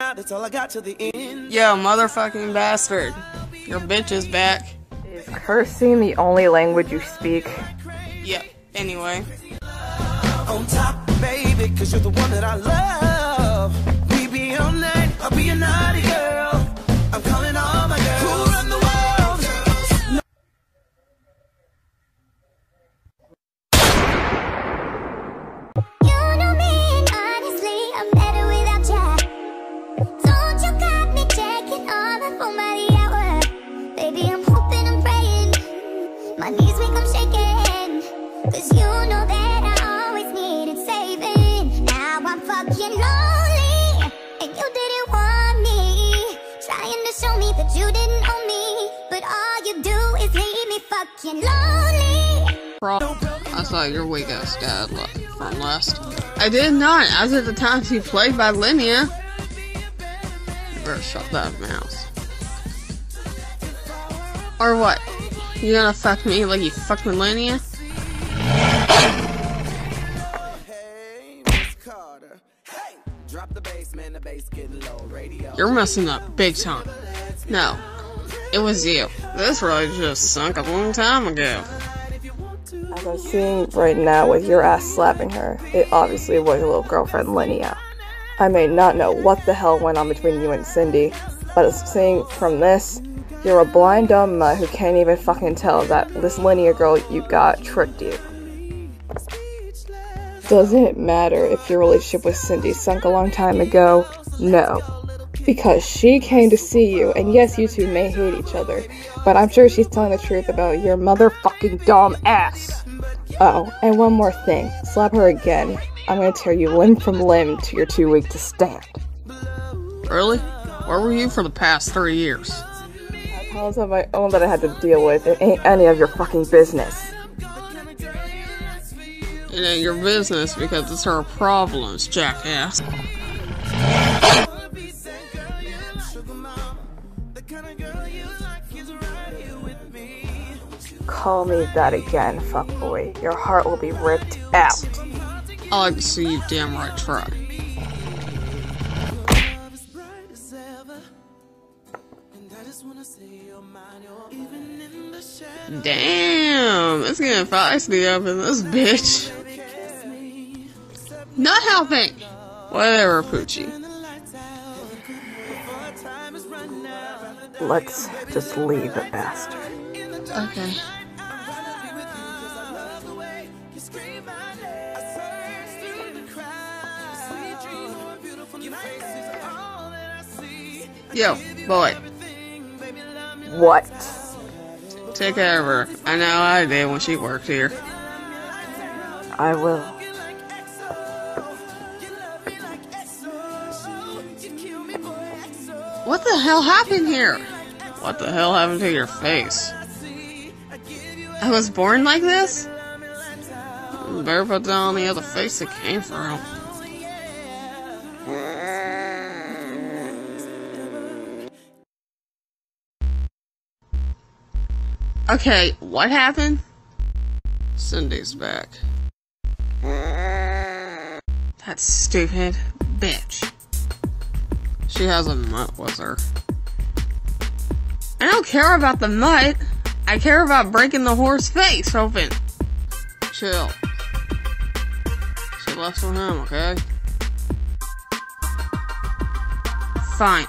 That's all I got to the end. Yo, motherfucking bastard. Your bitch is back. Is cursing the only language you speak? Yep, anyway. On top, baby, cause you're the one that I love. We be all night, I'll be a naughty girl. I'm calling all my girls who run the world. You know me, and honestly, I'm better without ya. Don't you got me checking all the phone by the hour. Baby, I'm hoping, I'm praying. My knees make them shaking. Cause you know that I always needed saving. Now I'm fucking lonely, and you didn't want me. Trying to show me that you didn't own me, but all you do is leave me fucking lonely. I saw your weak ass dad from last. I did not, as at the time she played by Linnea. You better shut that mouth. Or what? You gonna fuck me like you fucked with Linnea? You're messing up big time. No, it was you. This really just sunk a long time ago. As I'm seeing right now with your ass slapping her, it obviously was your little girlfriend Linnea. I may not know what the hell went on between you and Cindy, but seeing from this, you're a blind dumb mutt who can't even fucking tell that this Linnea girl you got tricked you. Does it matter if your relationship with Cindy sunk a long time ago? No. Because she came to see you, and yes, you two may hate each other, but I'm sure she's telling the truth about your motherfucking dumb ass. Oh, and one more thing. Slap her again. I'm gonna tear you limb from limb till you're too weak to stand. Really? Where were you for the past 3 years? I have problems of my own that I had to deal with. It ain't any of your fucking business. It ain't your business because it's her problems, jackass. Call me that again, fuckboy. Your heart will be ripped out. I like to see you damn right try. Damn, it's getting feisty up in this bitch. Not helping. Whatever, Poochie. Let's just leave the bastard. Okay. Yo, boy. What? Take care of her. I know I did when she worked here. I will. What the hell happened here? What the hell happened to your face? I was born like this? You better put down the other face it came from. Okay, what happened? Cindy's back. That stupid bitch. She has a mutt with her. I don't care about the mutt. I care about breaking the whore's face open. Chill. She left with him, okay? Fine.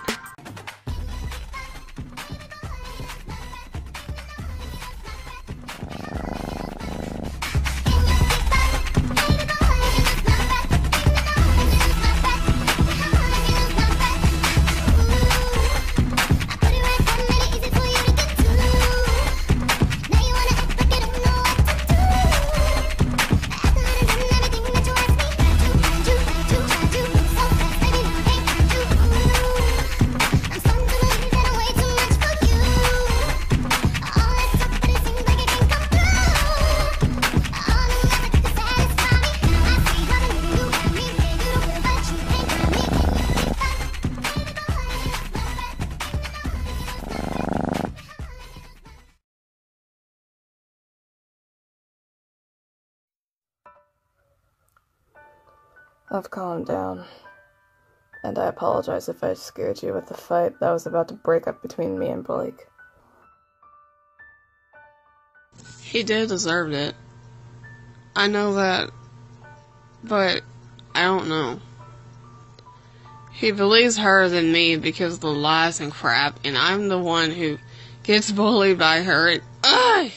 I've calmed down. And I apologize if I scared you with the fight that was about to break up between me and Blake. He did deserve it. I know that, but I don't know. He believes her than me because of the lies and crap, and I'm the one who gets bullied by her. And, ugh!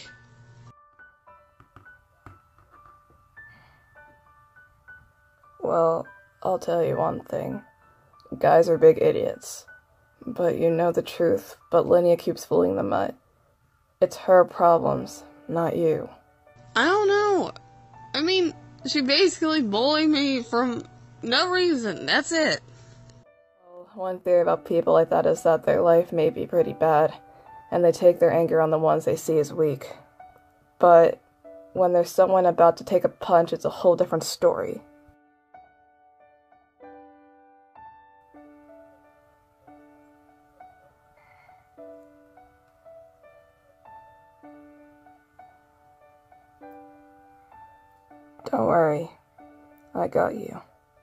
Well, I'll tell you one thing. Guys are big idiots. But you know the truth, but Linnea keeps fooling the mutt. It's her problems, not you. I don't know. I mean, she basically bullied me from no reason. That's it. Well, one theory about people like that is that their life may be pretty bad, and they take their anger on the ones they see as weak. But when there's someone about to take a punch, it's a whole different story. Don't worry, I got you.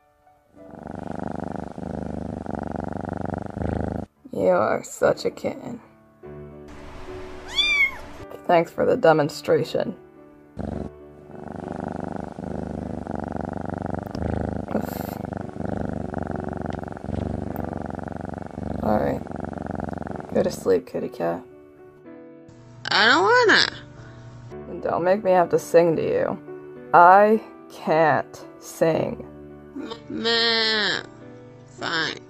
You are such a kitten. Thanks for the demonstration. Alright. Go to sleep, kitty cat. I don't wanna. And don't make me have to sing to you. I can't sing. Meh. Fine.